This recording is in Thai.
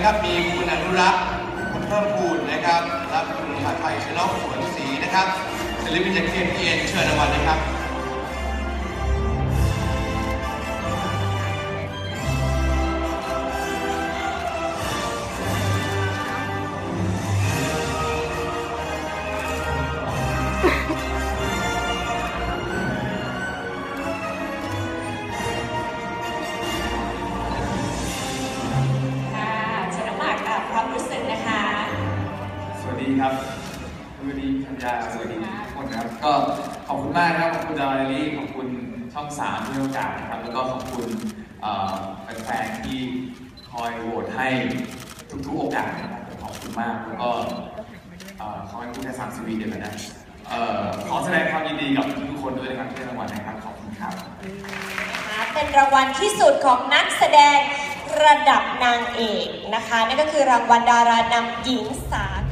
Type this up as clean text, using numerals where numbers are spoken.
นะครับมีคุณอนุรักษ์คุณเพิ่มพูนนะครับและคุณหาไทยชนกสวนศรีนะครับศิลปินจาก KPN เชิญรางวัลนะครับสวัสดีครับสวัสดีธัญญาสวัสดีทุกคนครับก็ขอบคุณมากนะครับขอบคุณดาวไลลี่ขอบคุณช่อง3ที่ให้โอกาสนะครับแล้วก็ขอบคุณแฟนๆที่คอยโหวตให้ทุกๆโอกาสนะครับขอบคุณมากแล้วก็ขอให้คุณแค่30 วิเดียวกันนะขอแสดงความยินดีกับทุกคนด้วยนะครับที่ได้รางวัลนะครับขอบคุณครับเป็นรางวัลที่สุดของนักแสดงระดับนางเอกนะคะนั่นก็คือรางวัลดารานำหญิงสาก